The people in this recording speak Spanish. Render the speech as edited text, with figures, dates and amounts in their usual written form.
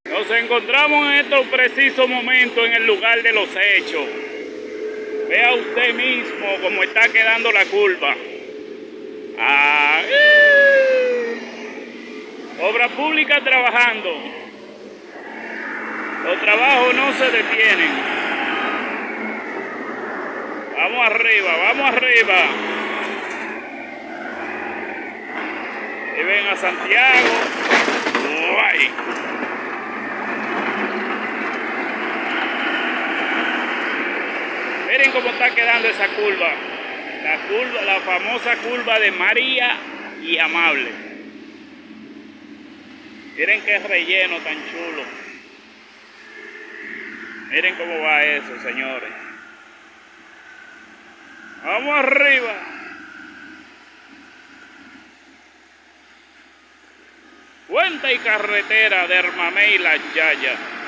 Nos encontramos en estos precisos momentos en el lugar de los hechos. Vea usted mismo cómo está quedando la curva. Obra pública trabajando. Los trabajos no se detienen. Vamos arriba, vamos arriba. Y ven a Santiago. ¡Uy! Miren cómo está quedando esa curva. La famosa curva de María y Amable. Miren qué relleno tan chulo. Miren cómo va eso, señores. Vamos arriba. Puente y carretera de Hermamey y Las Yayas.